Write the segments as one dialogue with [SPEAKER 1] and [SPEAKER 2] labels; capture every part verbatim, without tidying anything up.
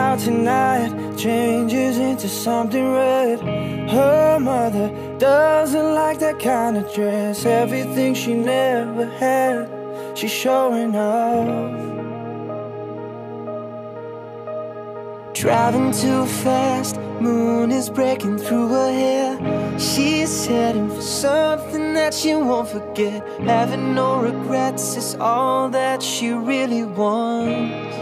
[SPEAKER 1] out tonight changes into something red. Her mother doesn't like that kind of dress. Everything she never had, she's showing off. Driving too fast, moon is breaking through her hair. She's heading for something that she won't forget. Having no regrets is all that she really wants.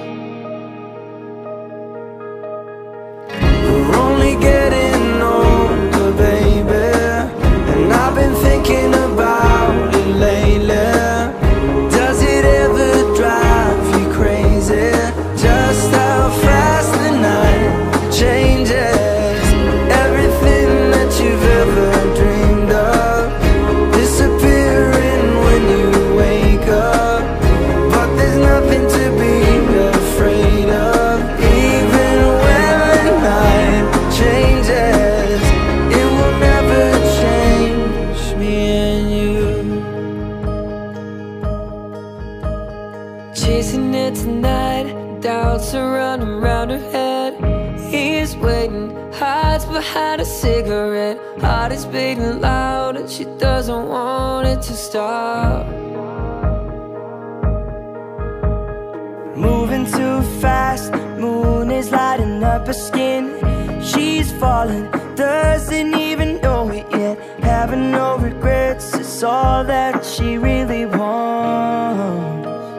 [SPEAKER 1] We're only getting older, baby, and I've been thinking about it lately. Does it ever drive you crazy? Just how fast the night changes. Everything that you've ever dreamed of disappearing when you wake up. But there's nothing to be afraid of. Even when the night changes, it will never change me and you. Chasing it tonight, doubts are running round her head. He's waiting, hides behind a cigarette. Heart is beating loud and she doesn't want it to stop. Moving too fast, moon is lighting up her skin. She's falling, doesn't even know it yet. Having no regrets is all that she really wants.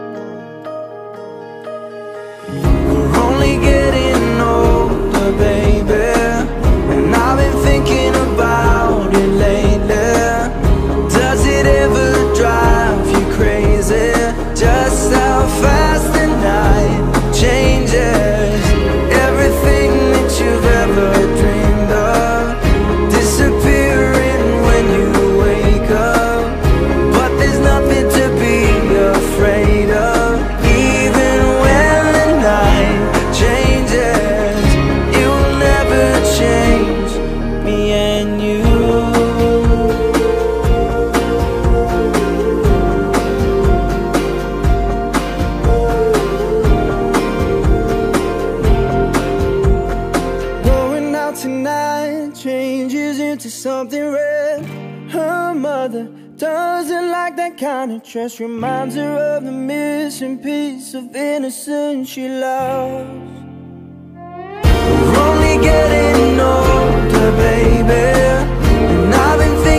[SPEAKER 1] We're only getting older, baby, and I've been thinking about it lately. Does it ever drive you crazy? Just how fast the night changes. Everything that you've ever dreamed of disappearing when you wake up. But there's nothing to be afraid of. Even when the night changes, it will never change me and you. Going out tonight changes into something red. Her mother doesn't like that kind of dress. Reminds her of the missing piece of innocence she lost. We're only getting older, baby, and I've been thinking